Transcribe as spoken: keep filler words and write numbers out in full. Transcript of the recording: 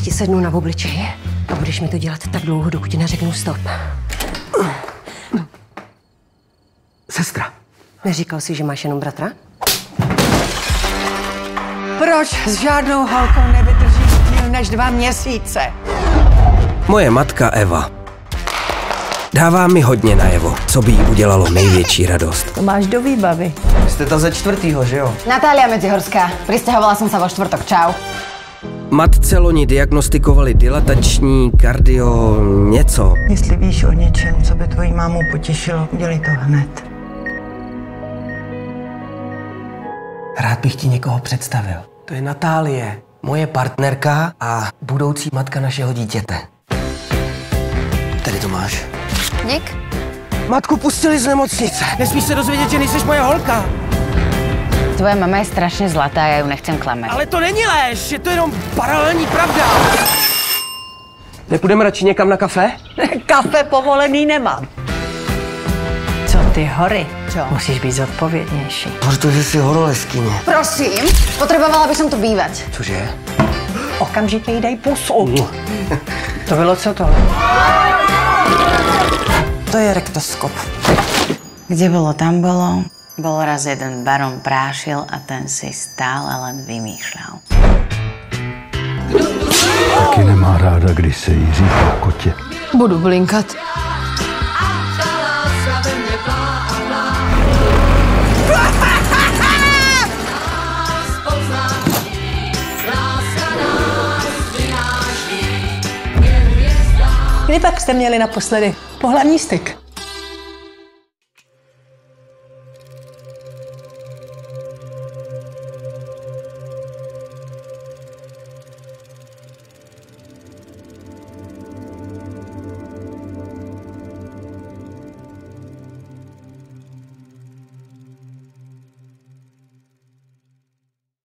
ti sednu na obličeji a budeš mi to dělat tak dlouho, dokud ti neřeknu stop. Sestra. Neříkal jsi, že máš jenom bratra? Proč s žádnou holkou nevydržíš díl než dva měsíce? Moje matka Eva dává mi hodně najevo, co by jí udělalo největší radost. To máš do výbavy. Jste ta ze čtvrtýho, že jo? Natália Medzihorská. Pristahovala som sa vo štvrtok. Čau. Matce loni diagnostikovali dilatační kardio něco. Jestli víš o něčem, co by tvoji mámu potěšilo, udělej to hned. Rád bych ti někoho představil. To je Natálie, moje partnerka a budoucí matka našeho dítěte. Tady to máš. Dík. Matku pustili z nemocnice. Nesmíš se dozvědět, že nejseš moje holka. Tvoje mama je strašne zlatá a ja ju nechcem klamet. Ale to není lež, je to jenom paralelní pravda. Nepůjdeme radši někam na kafe? Kafe povolený nemám. Co ty hory? Čo? Musíš být zodpovědnější. Protože jsi horolezkyně. Prosím, potrebovala by som tu bývať. Cože? Okamžitě jí dej pusu. To bylo co tohle? To je rektoskop. Kde bolo, tam bolo. Bol raz jeden baron prášil a ten si stále len vymýšľal. Taky nemá ráda, když se jí říká kotě. Budu blinkat. Kdy pak jste měli naposledy pohlavní styk?